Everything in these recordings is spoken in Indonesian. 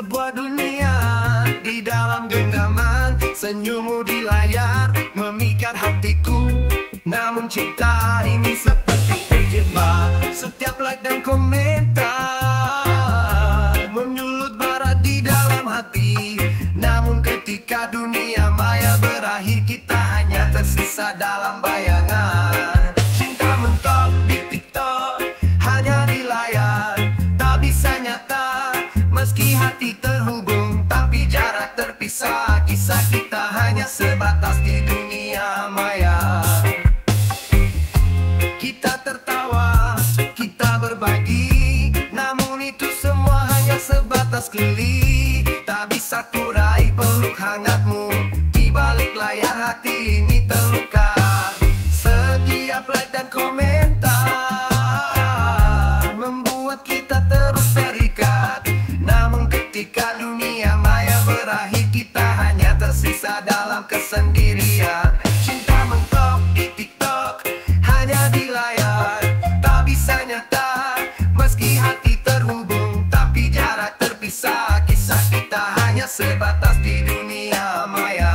sebuah dunia di dalam genggaman senyummu di layar memikat hatiku. Namun cinta ini seperti terjebak, setiap like dan komentar menyulut bara di dalam hati. Namun ketika dunia maya berakhir, kita hanya tersisa dalam bayangan. Cinta mentok di TikTok, hanya di layar, tak bisa nyata. Meski hati terhubung, tapi jarak terpisah. Kisah kita hanya sebatas di dunia maya. Kita tertawa, kita berbagi, namun itu semua hanya sebatas kelili. Tak bisa kurai peluk hangatmu, di balik layar hati ini terluka. Setiap like dan komentar membuat kita terus terikat. Namun ketika dunia maya berakhir, kita hanya tersisa dalam kesendirian. Cinta mentok di TikTok, hanya di layar, tak bisa nyata. Meski hati terhubung, tapi jarak terpisah. Kisah kita hanya sebatas di dunia maya.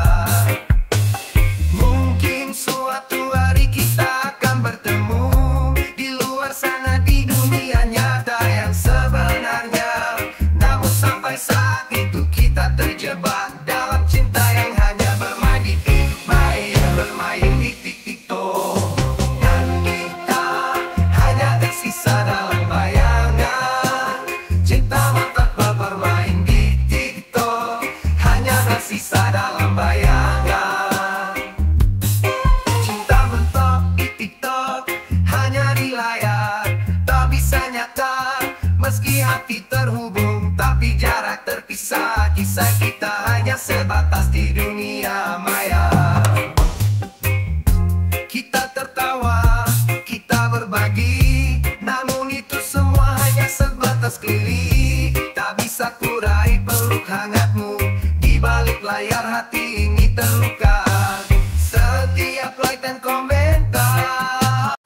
Mungkin suatu hari kita akan bertemu di luar sana, di dunia nyata yang sebenarnya. Namun sampai saat itu kita terjebak dalam cinta yang hanya bermain di maya, bermain di TikTok. Dan kita hanya tersisa dalam bayangan. Cinta mantap bermain di TikTok, hanya tersisa dalam bayangan. Cinta mentok di TikTok, hanya di layar, tak bisa nyata. Meski hati terhubung, tapi jarak terpisah. Kisah kita hanya sebatas di dunia maya. Kita tertawa, kita berbagi, namun itu semua hanya sebatas kelili. Tak bisa kurai peluk hangatmu, di balik layar hati ini terluka. Setiap like dan komentar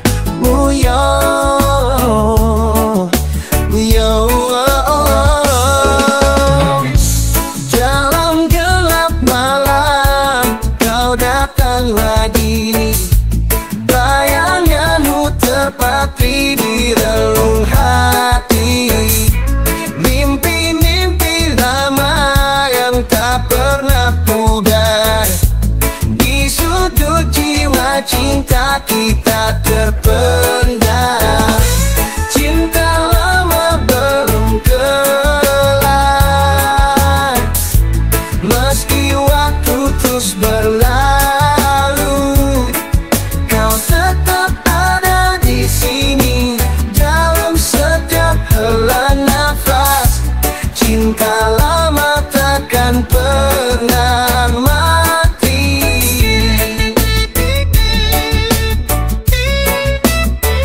dalam gelap malam kau datang lagi. Bayanganmu terpatri di relung hati. Mimpi-mimpi lama yang tak pernah pudar. Di sudut jiwa cinta kita terpendam. Cinta lama belum kelar, meski waktu terus berlalu. Kau tetap ada di sini dalam setiap hela nafas. Cinta lama takkan pernah mati.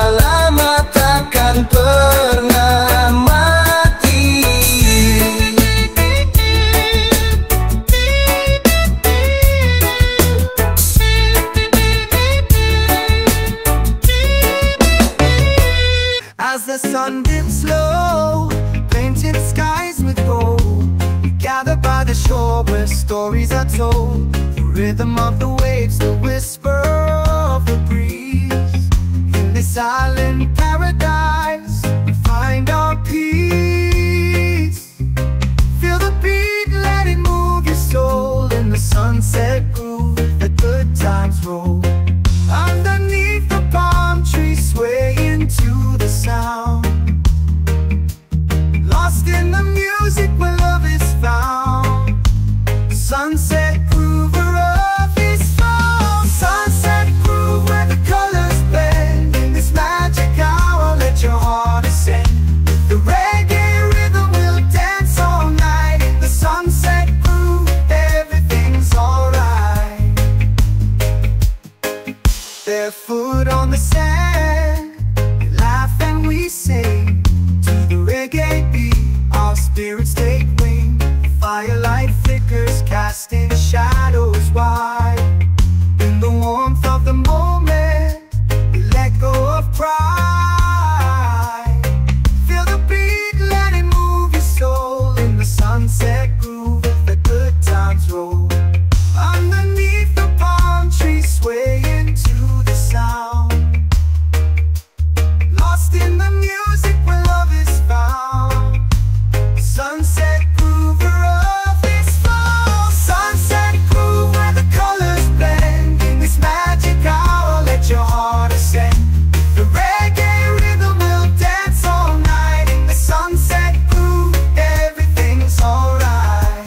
lama takkan pernah mati. As the sun dips low, painted skies with gold, we gather by the shore where stories are told. The rhythm of the waves, the whisper of the breeze. In this island paradise, we find our peace. Feel the beat, let it move your soul. In the sunset groove, the good times roll. Underneath the palm trees, swaying to the sound. Lost in the music where love is found. Sunset groove where love is found. Sunset groove where the colors blend. In this magic hour, let your heart ascend. The reggae rhythm will dance all night. In the sunset groove, everything's alright. Barefoot on the sand, we laugh and we sing to the reggae beat. Our spirits take wing. Firelight flickers, casting shadows wide. In the warmth of the moment, we let go of pride. Feel the beat, let it move your soul. In the sunset groove, the good times roll. Underneath the palm trees, swaying to the sound. Lost in the music where love is found. Sunset groove where love is found. Sunset groove where the colors blend. In this magic hour, let your heart ascend. The reggae rhythm will dance all night. In the sunset groove, everything's alright.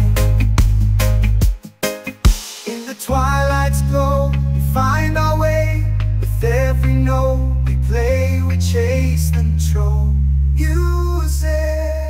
In the twilight's glow, we find our way. With every note we play, we chase control. Music.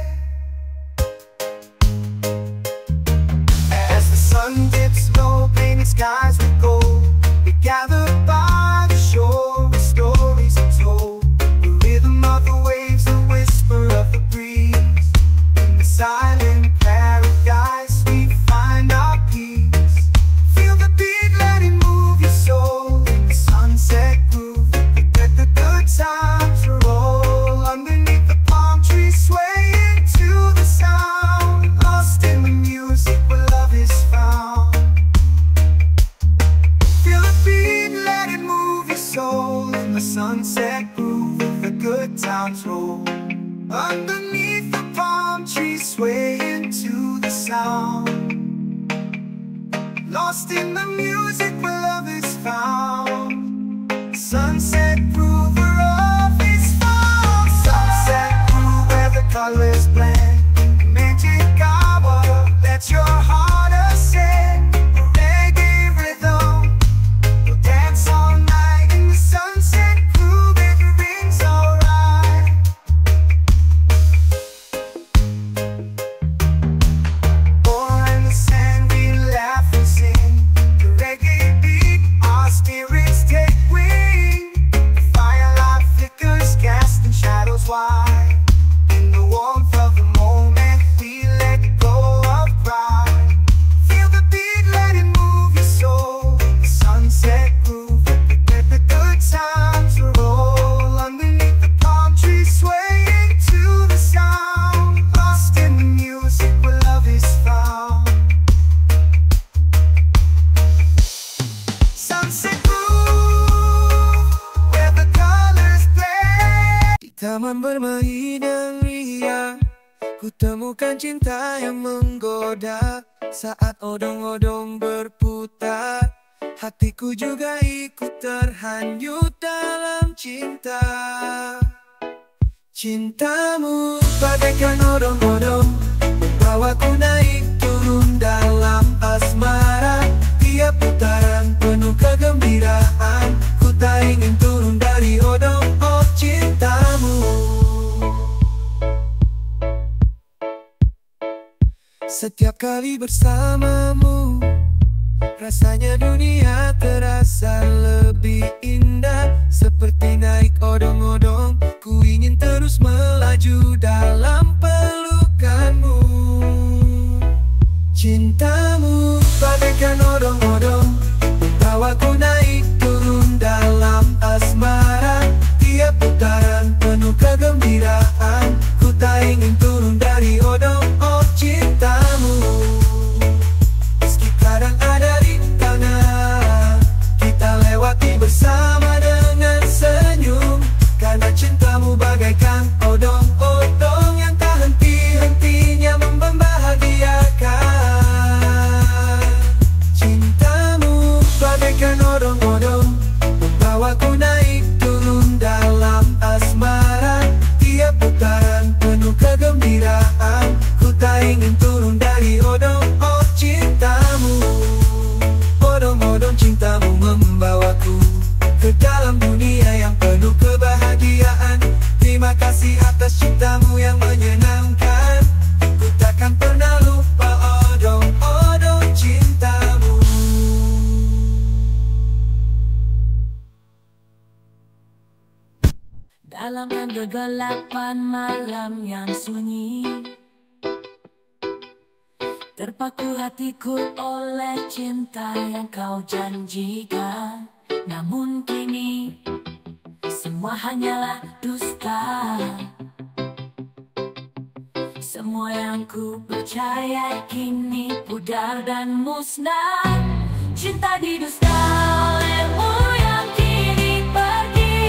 As the sun dips low, painted skies with gold, we gather by the shore where stories are told. The rhythm of the waves, the whisper of the breeze. In the silent paradise, we find our peace. Feel the beat, let it move your soul. In the sunset groove, let the good times roll. Underneath the palm trees, swaying to the sound. Lost in the music where love is found. Feel the beat, let it move your soul. In the sunset groove, the good times roll. Underneath the palm trees, swaying to the sound. Lost in the music where love is found. Sunset groove where love is found. Sunset groove where the colors blend. Magic hour, let your heart ascend. Reggae rhythm will dance all night. In the sunset groove, everything's alright. Born in the sand, we laugh and sing. The reggae beat, our spirits take wing. The firelight flickers, casting shadows wide. In the warmth of the moment, we let go of pride. Feel the beat, let it move your soul. The sunset groove, let the good times roll. Underneath the palm trees, swaying to the sound. Lost in the music where love is found. Sunset groove, where the colors play. Di taman bermain yang ria, ku temukan cinta yang menggoda. Saat odong-odong berputar, hatiku juga ikut terhanyut dalam cinta. Cintamu bagaikan odong-odong, membawaku naik turun dalam asmara. Tiap putaran penuh kegembiraan, ku tak ingin turun dari odong cintamu. Setiap kali bersamamu, rasanya dunia terasa lebih indah. Seperti naik odong-odong dalam kegelapan malam yang sunyi. Terpaku hatiku oleh cinta yang kau janjikan. Namun kini semua hanyalah dusta. Semua yang ku percaya kini pudar dan musnah. Cinta didusta olehmu yang kini pergi.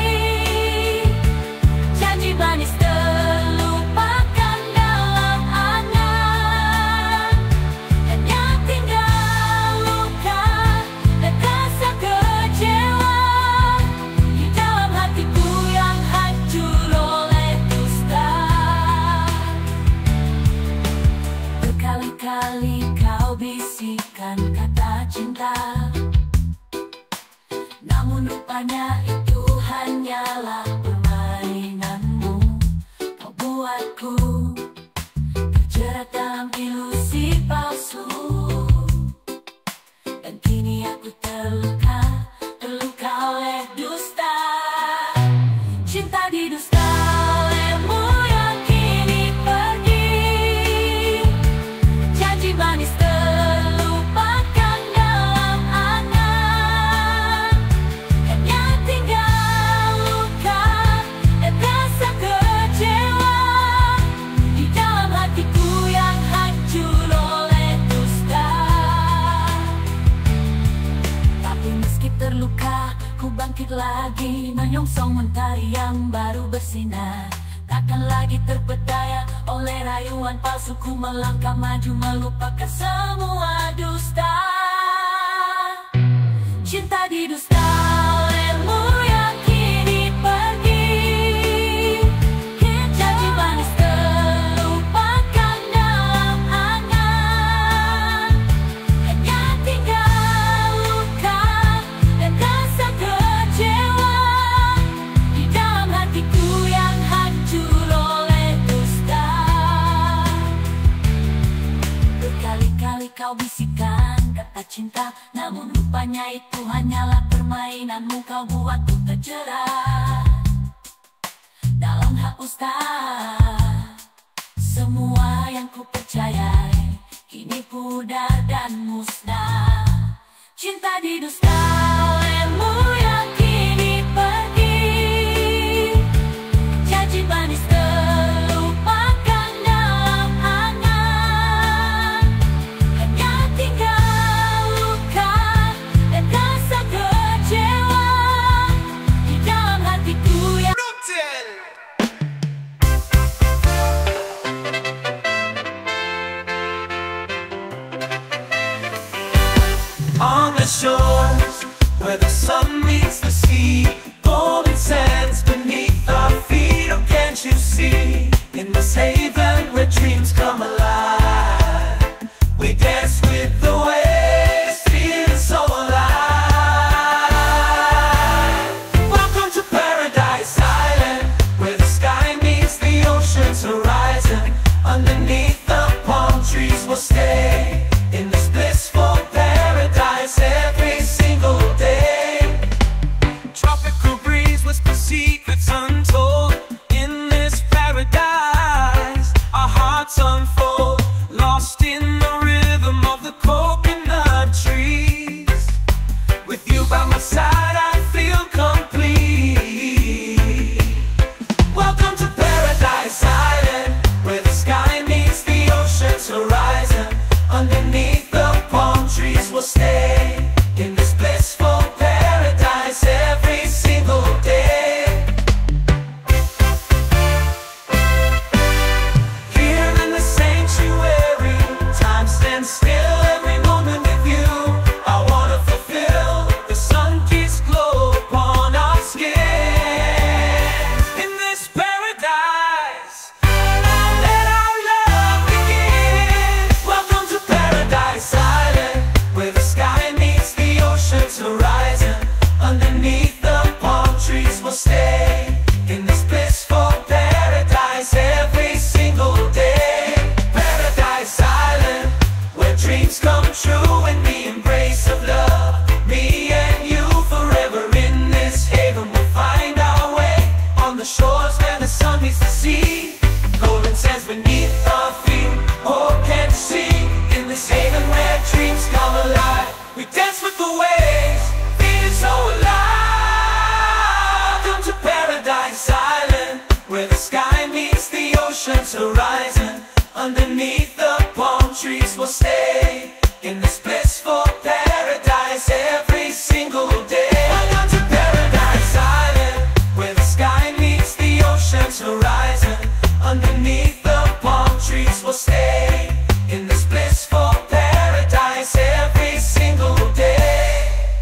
Janji manis terlupakan dalam angan. Hanya tinggal luka dan rasa kecewa di dalam hatiku yang hancur oleh dusta. Berkali-kali kau bisikan kata cinta, namun rupanya itu hanyalah permainanmu. Kau buatku terjerat dalam ilusi palsu, dan kini aku terluka oleh dusta. Cinta didusta olehmu yang kini pergi. Janji manis terlupakan dalam angan. Hanya tinggal luka dan rasa kecewa di dalam hatiku yang hancur oleh dusta. Tapi meski terluka, ku bangkit lagi, menyongsong mentari yang baru bersinar. Takkan lagi terpedaya oleh rayuan palsu, ku melangkah maju melupakan semua dusta. Cinta didusta olehmu yang kini pergi. Janji manis terlupakan dalam angan. Hanya tinggal luka dan rasa kecewa di dalam hatiku yang hancur oleh dusta. Berkali-kali kau bisikan kata cinta, namun rupanya itu hanyalah permainanmu. Kau buatku terjerat dalam hausta. Semua yang ku percayai kini pudar dan musnah. Cinta didusta olehmu yang kini pergi. Janji manis terlupakan dalam angan. Hanya tinggal luka dan rasa kecewa di dalam hatiku yang On the shores where the sun meets the sea, golden sands beneath our feet. Oh, can't you see? In this haven where dreams come alive, we dance with the waves, feeling so alive. Welcome to Paradise Island, where the sky meets the ocean's horizon. Underneath the palm trees we'll stay in this blissful paradise every single day. Tropical breeze whisper secrets untold in this paradise. Underneath the palm trees we'll stay, in this blissful paradise every single day. Welcome to Paradise Island, where the sky meets the ocean's horizon. Underneath the palm trees we'll stay, in this blissful paradise every single day.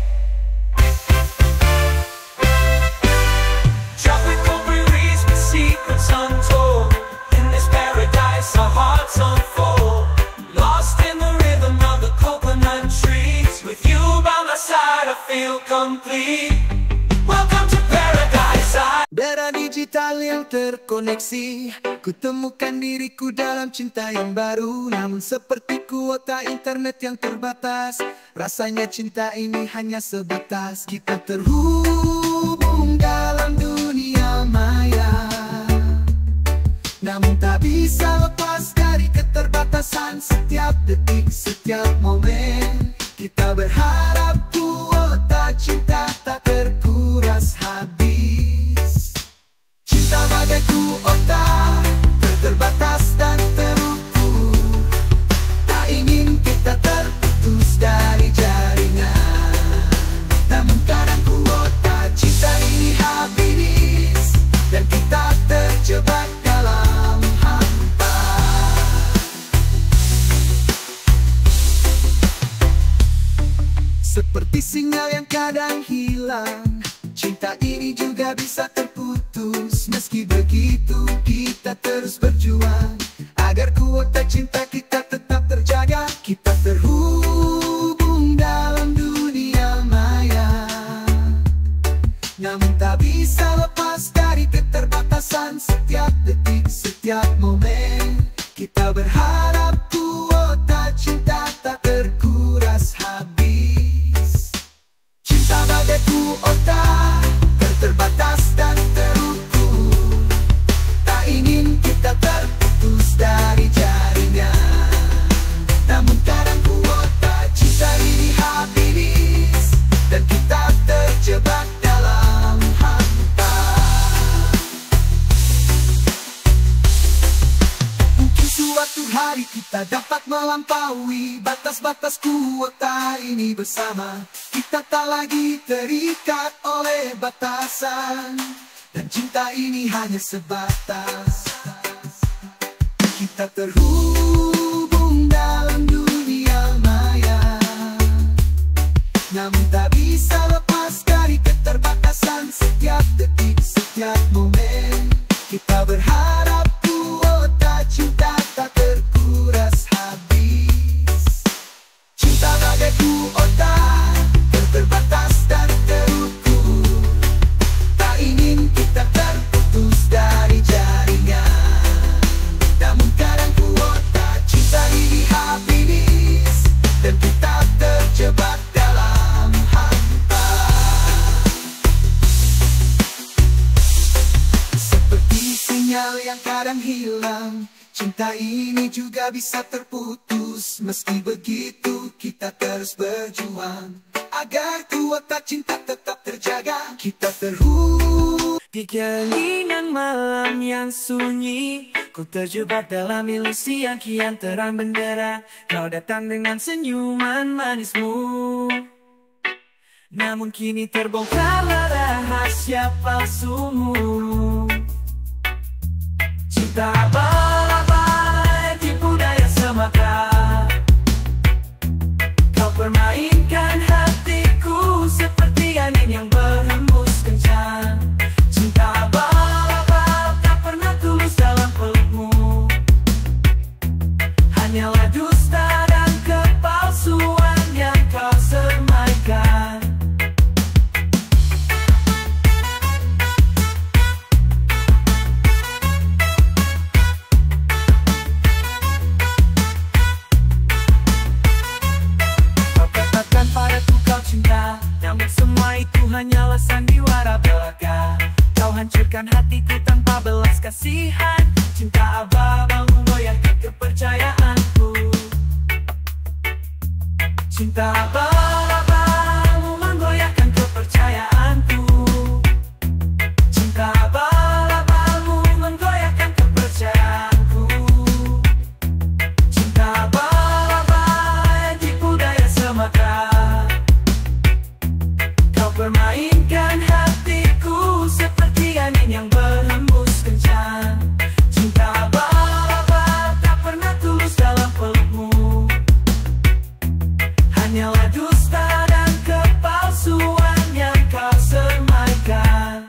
Tropical breeze with secrets untold, in this paradise our hearts unfold. Lost in the rhythm of the coconut trees, with you by my side I feel complete. Welcome to Paradise Island. Darah digital yang terkoneksi, ku temukan diriku dalam cinta yang baru. Namun seperti kuota internet yang terbatas, rasanya cinta ini hanya sebatas. Kita terhubung dalam dunia maya, namun tak bisa lepas dari keterbatasan. Setiap detik, setiap momen, kita berharap kuota cinta tak terkuras habis. Cinta bagai kuota, terbatas dan terukur. Tak ingin kita terputus dari jaringan, namun kadang kuota cinta ini habis, dan kita terjebak dalam hampa. Seperti sinyal yang kadang hilang, cinta ini juga bisa terputus. Meski begitu kita terus berjuang, agar kuota cinta kita tetap terjaga. Kita terhubung dalam dunia maya, namun tak bisa lepas dari keterbatasan. Setiap detik, setiap momen, kita berharap kuota cinta tak terkuras habis. Cinta bagai kuota, terbatas dan terukur. Tak ingin kita terputus dari jaringan, namun kadang kuota cinta ini habis, dan kita terjebak dalam hampa. Mungkin suatu hari kita dapat melampaui batas-batas kuota ini bersama. Kita tak lagi terikat oleh batasan, dan cinta ini hanya sebatas. Kita terhubung dalam dunia maya, namun tak bisa lepas dari keterbatasan. Setiap detik, setiap momen, kita berharap kuota cinta tak terkuras habis. Cinta bagai kuota, terbatas dan terukur. Tak ingin kita terputus dari jaringan, namun kadang kuota cinta ini habis, dan kita terjebak dalam hampa. Seperti sinyal yang kadang hilang, cinta ini juga bisa terputus. Meski begitu kita terus berjuang, agar kuota cinta tetap terjaga. Kita terhubung di keheningan malam yang sunyi, ku terjebak dalam ilusi yang kian terang benderang. Kau datang dengan senyuman manismu, namun kini terbongkarlah rahasia palsumu. Cinta abal-abal, tipu daya semata. Kau permainkan hatiku seperti angin yang berhembus kencang. Cinta abal-abal tak pernah tulus dalam pelukmu, hanyalah dusta dan kepalsuan yang kau semaikan. Namun semua itu hanyalah sandiwara belaka. Kau hancurkan hatiku tanpa belas kasihan. Cinta abal-abal menggoyahkan kepercayaanku. Cinta abal-abal menggoyahkan kepercayaanku. Cinta abal-abal menggoyahkan kepercayaanku. Hanyalah dusta dan kepalsuan yang kau semaikan.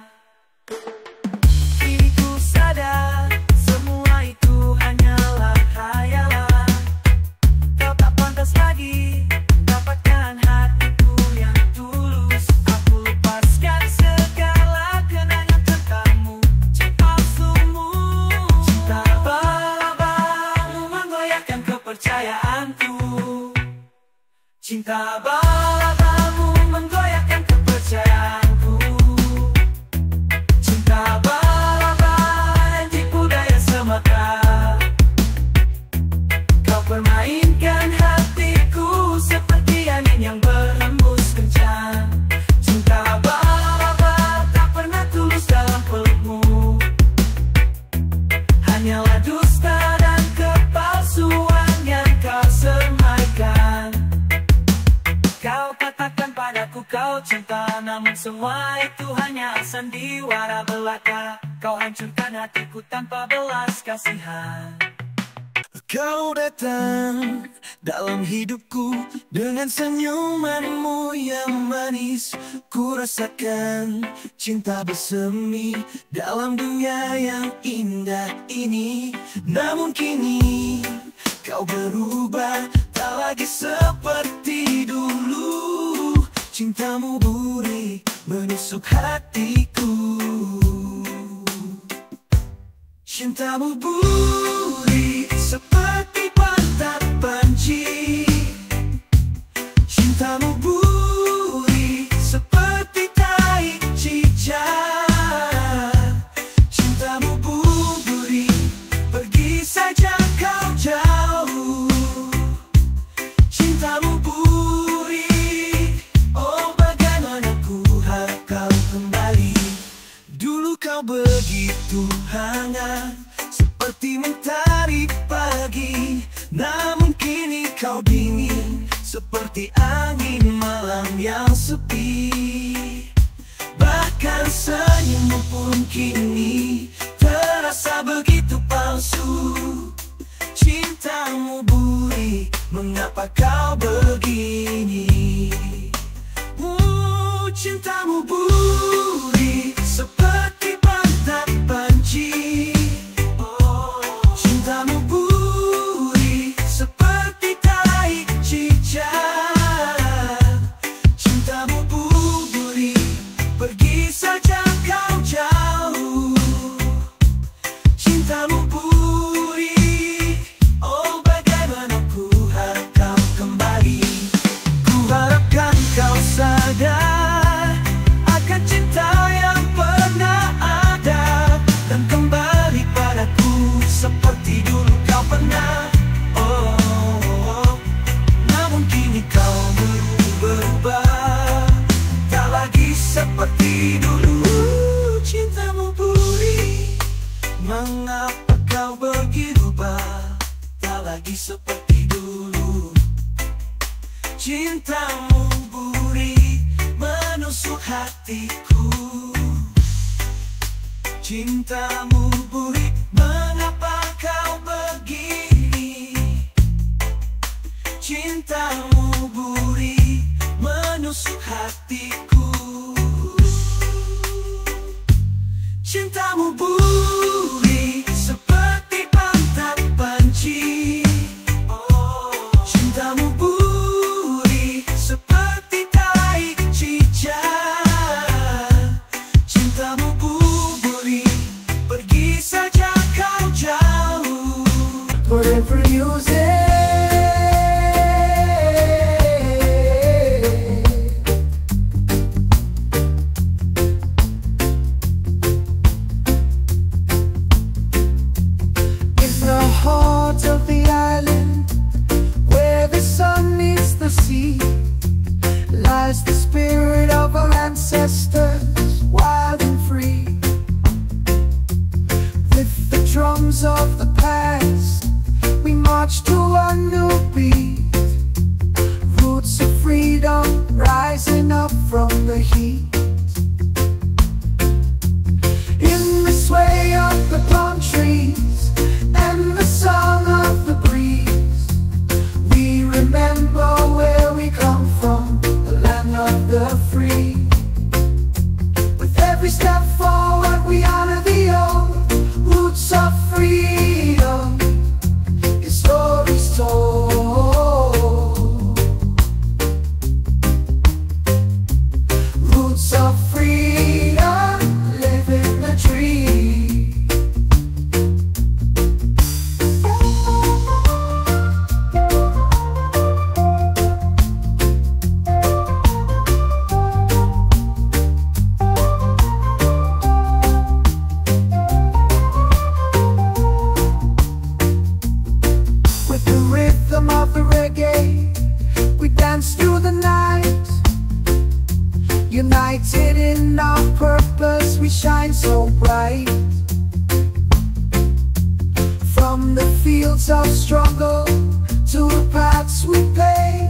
Kini ku sadar, semua itu hanyalah khayalan. Kau tak pantas lagi dapatkan hatiku yang tulus. Aku lepaskan segala kenangan tentangmu, palsumu. Cinta balabamu menggoyahkan kepercayaanku. Cinta balabamu menggoyahkan kepercayaanku. Cinta balaba yang tipu daya semata. Kau permainkan hatiku seperti angin yang berhembus kencang. Cinta balaba tak pernah tulus dalam pelukmu. Hanyalah dusta dan kepalsuan yang kau semaikan. Kau katakan padaku kau cinta, namun semua itu hanya sandiwara belaka. Kau hancurkan hatiku tanpa belas kasihan. Kau datang dalam hidupku dengan senyumanmu yang manis. Ku rasakan cinta bersemi dalam dunia yang indah ini. Namun kini kau berubah, tak lagi seperti dulu. Cintamu burik menusuk hatiku. Cintamu burik seperti pantat panci. Cintamu burik seperti tai cicak. Cintamu burik, pergi saja kau jauh. Cintamu burik, oh bagaimana ku harap kau kembali. Dulu kau begitu hangat seperti mentari pagi, namun kini kau dingin seperti angin malam yang sepi. Bahkan senyummu pun kini terasa begitu palsu. Cintamu burik, mengapa kau begini? Cintamu burik seperti pantat panci. Cintamu burik seperti tai cicak. Cintamu burik, pergi saja kau jauh. Cintamu burik, oh bagaimana ku harap kau kembali. Ku harapkan kau sadar akan cinta yang pernah ada, dan kembali padaku seperti dulu kau pernah. Namun kini kau berubah, tak lagi seperti dulu. Cintamu burik, mengapa kau berubah, tak lagi seperti dulu. Cintamu burik menusuk hatiku. Cintamu burik, mengapa kau begini? Cintamu burik menusuk hatiku. Cintamu burik seperti pantat panci. Cintamu burik seperti tai cicak. Cintamu burik, pergi saja kau jauh. Forever music. Heart of the island, where the sun meets the sea, lies the spirit of our ancestors, wild and free. With the drums of the past, we march to a new beat. Roots of freedom rising up from the heat. In the sway of the palm trees and the song of the breeze, we remember where we come from. we shine so bright. From the fields of struggle to the paths we pave,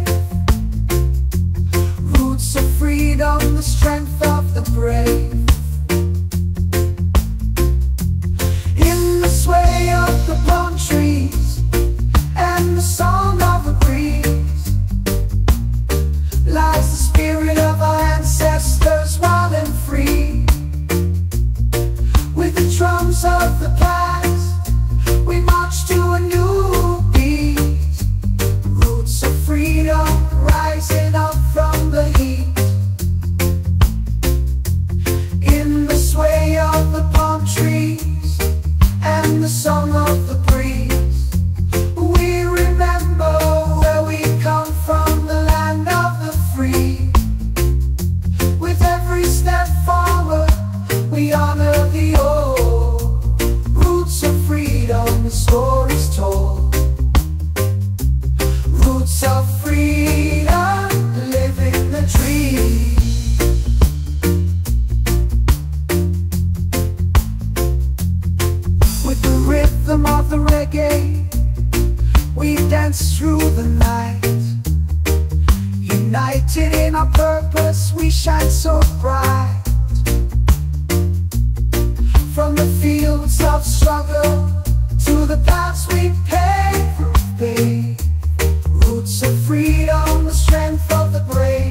roots of freedom, the strength of the brave. In the sway of the palm trees and the song of the breeze lies the spirit of our ancestors, wild and free. With the drums of the past, we march to a new beat. Roots of freedom rising up from the heat. In the sway of the palm trees and the song of the breeze, we remember where we come from, the land of the free. With every step forward, we honor the old. Roots of freedom, the stories told. Roots of freedom, living the dream. With the rhythm of the reggae, we dance through the night. United in our purpose, we shine so bright. From the fields of struggle to the paths we pave, roots of freedom, the strength of the brave.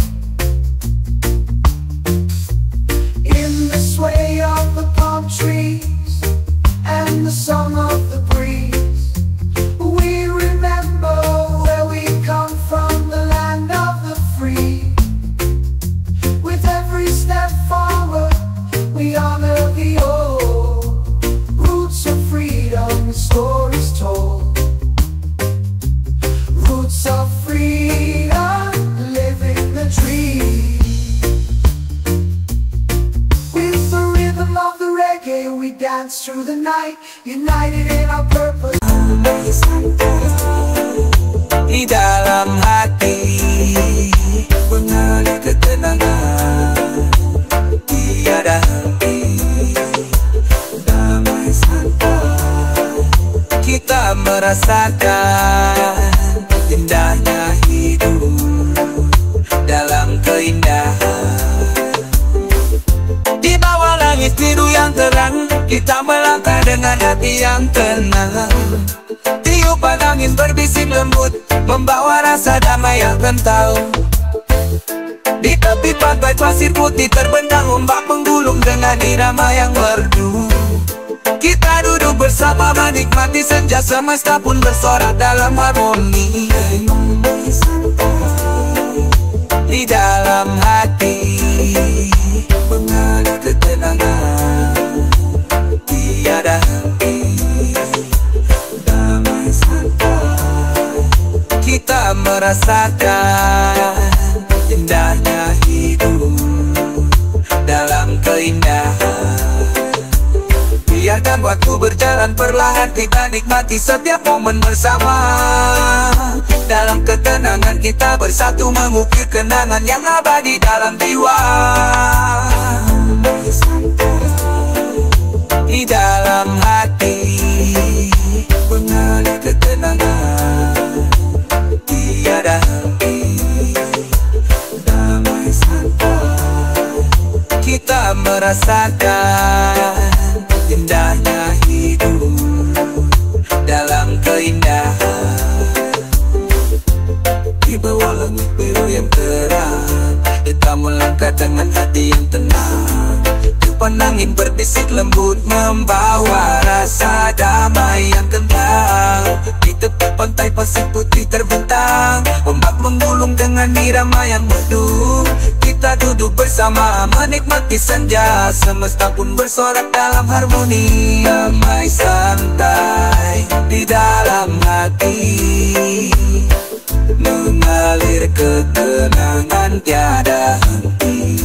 In the sway of the palm trees and the song of the breeze, we remember where we come from, the land of the free. With every step forward, we honor the old. Roots of freedom, stories told. Roots of freedom, living the dream. With the rhythm of the reggae, we dance through the night, united in our purpose. Di dalam hati mengalir ketenangan, tiada henti, damai santai. Kita merasakan indahnya hidup dalam keindahan. Di bawah langit biru yang terang, kita melangkah dengan hati yang tenang. Tiupan angin berbisik lembut, membawa rasa damai yang kental. Di tepi pantai pasir putih terbentang ombak menggulung dengan irama yang merdu. Kita duduk bersama menikmati senja, semesta pun bersorak dalam harmoni. Di dalam hati mengalir ketenangan, tiada henti, damai santai. Kita merasakan indahnya hidup dalam keindahan. Biarkan waktu berjalan perlahan, kita nikmati setiap momen bersama. Dalam ketenangan kita bersatu, mengukir kenangan yang abadi dalam jiwa. Di dalam hati mengalir ketenangan, tiada henti, damai santai. Kita merasakan indahnya hidup dalam keindahan. Di bawah langit biru yang terang, kita melangkah dengan hati yang tenang. Tiupan angin berbisik lembut, membawa rasa damai yang kental. Di tepi pantai pasir putih terbentang, ombak menggulung dengan irama yang merdu. Kita duduk bersama menikmati senja, semesta pun bersorak dalam harmoni. Damai santai di dalam hati, mengalir ketenangan tiada henti.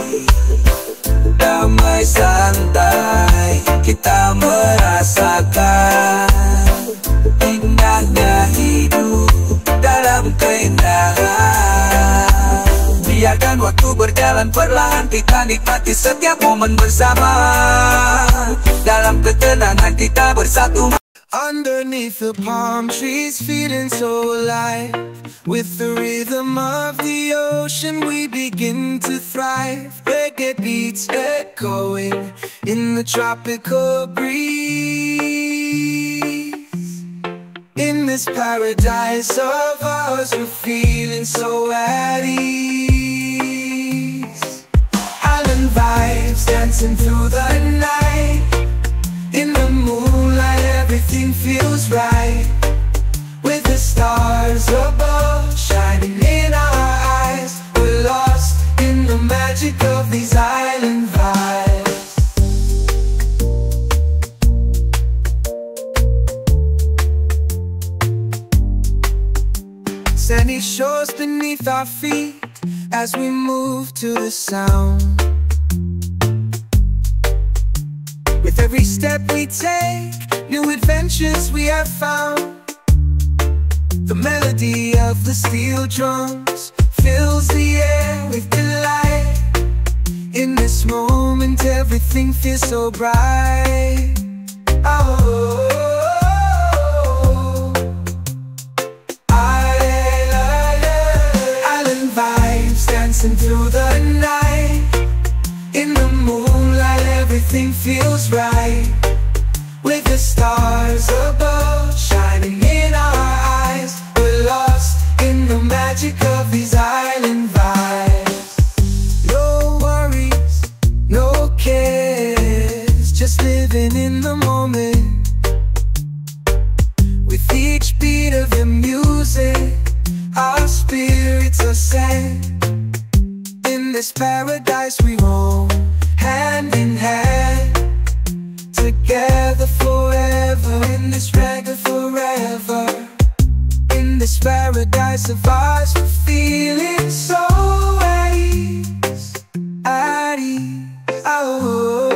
Damai santai kita merasakan indahnya hidup dalam keindahan. Biarkan waktu berjalan perlahan, kita nikmati setiap momen bersama. Dalam ketenangan kita bersatu. Underneath the palm trees, feeling so alive. With the rhythm of the ocean, we begin to thrive. Reggae beats echoing in the tropical breeze. In this paradise of ours, we're feeling so at ease. Island vibes dancing through the night. In the moonlight, everything feels right. With the stars above shining in our eyes, we're lost in the magic of these island vibes. Sandy shores beneath our feet as we move to the sound. With every step we take, new adventures we have found. The melody of the steel drums fills the air with delight. In this moment, everything feels so bright. Oh, island vibes dancing through the night. In the moonlight, everything feels right. With the stars above shining in our eyes, we're lost in the magic of these island vibes. No worries, no cares, just living in the moment. With each beat of the music, our spirits are set. In this paradise we roam, hand in hand, together forever. In this reggae forever. In this paradise of ours, we're feeling so at ease, at ease. Oh,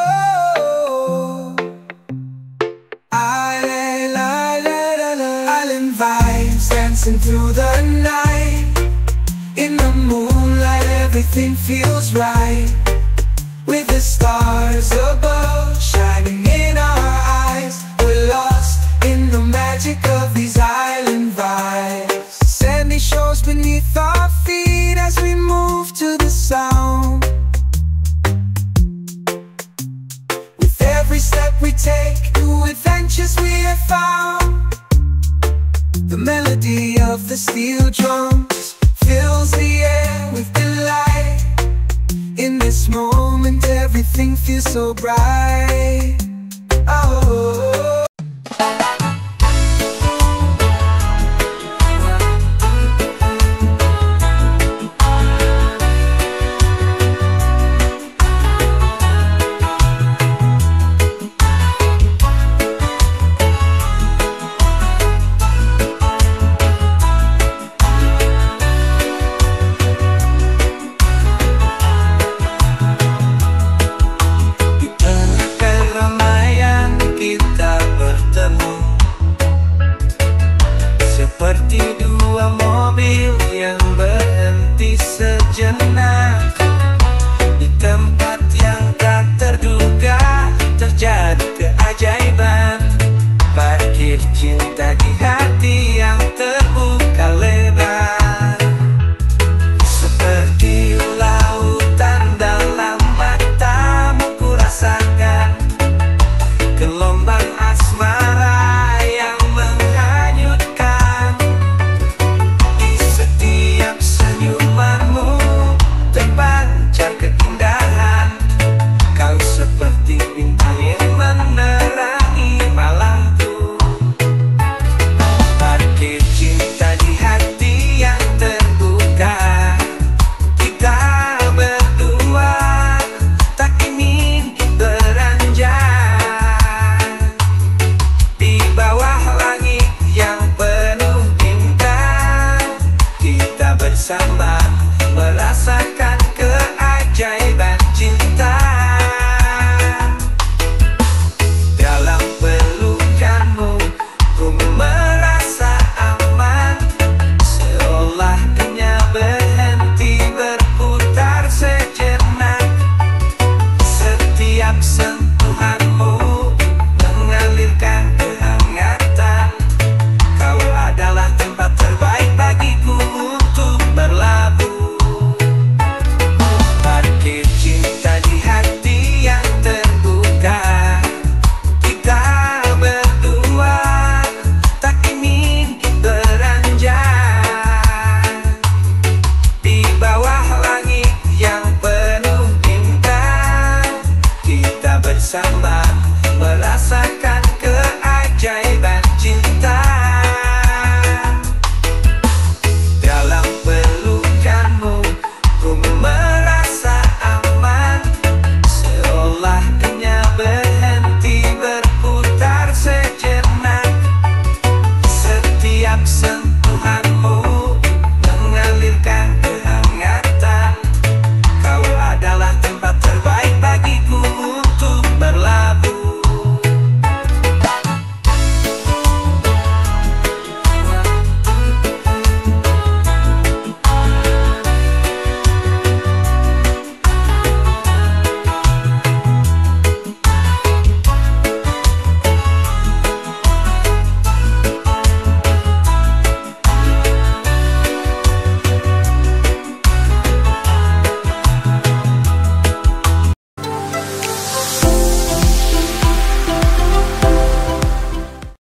island vibes dancing through the night. In the moonlight, everything feels right. With the stars above shining in our eyes, we're lost in the magic of these island vibes. Sandy shores beneath our feet as we move to the sound. With every step we take, new adventures we have found. The melody of the steel drums fills the air with delight. In this moment, everything feels so bright. Oh.